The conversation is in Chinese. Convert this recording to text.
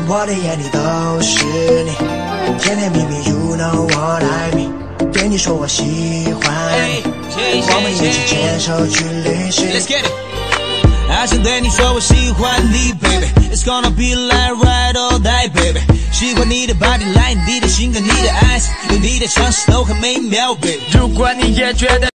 我的眼里都是你，甜甜蜜蜜 ，You know what I mean。对你说我喜欢你，我们一起牵手去旅行。Let's get it。还想对你说我喜欢你 ，baby。It's gonna be like right all day, baby。喜欢你的 body line，你的性格，你的 eyes，有你的城市都很美妙 ，baby。如果你也觉得。